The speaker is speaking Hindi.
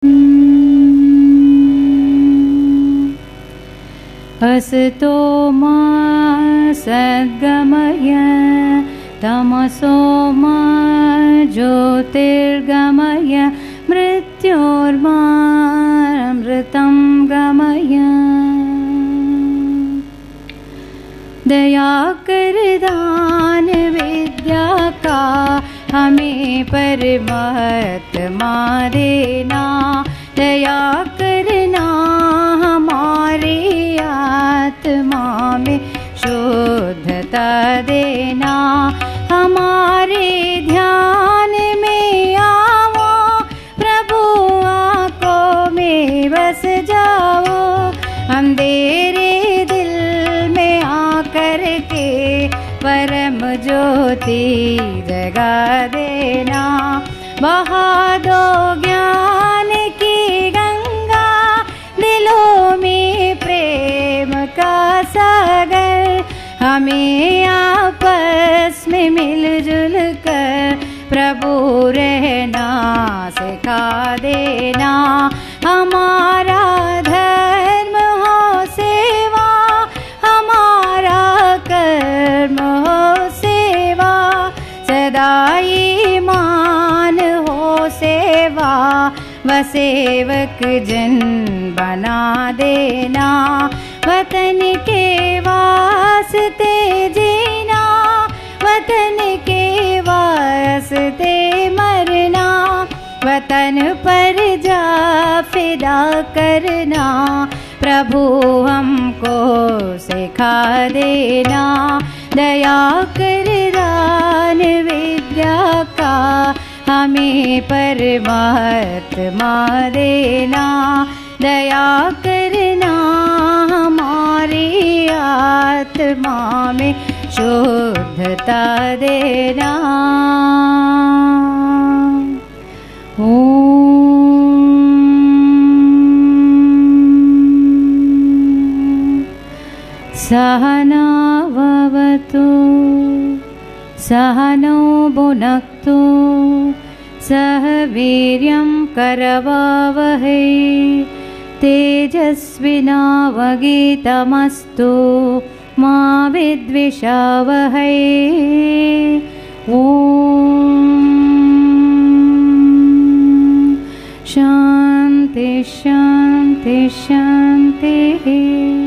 असतो मा सद्गमय तमसो मा ज्योतिर्गमय मृत्योर्मामृतं गमय। दया कर दान विद्या का हमें परमात्मा देना। दया करना हमारे आत्मा में शुद्धता देना। हमारे ध्यान में आओ प्रभु, आँखों में बस जाओ। अंधेरे दिल में आकर के परम ज्योति जगा देना। बहा दो ज्ञान की गंगा, दिलों में प्रेम का सागर। हमें आपस में मिलजुल कर प्रभु रहना सिखा देना। हमारा धर्म हो सेवा, हमारा कर्म हो सेवा। सदा ईमान हो सेवा, व सेवक जन बना देना। वतन के वास्ते जीना, वतन के वास्ते मरना। वतन पर जा फिदा करना, प्रभु हमको सिखा देना। दया कर दान विद्या का हमें परमात्मा देना। दया करना हमारी आत्मा में शुद्धता देना। सहना भवतु सहनौ भुनक्तु सह वीर्यं करवावहै। तेजस्विनावधीतमस्तु मा विद्विषावहै। शान्ति शान्ति शान्तिः।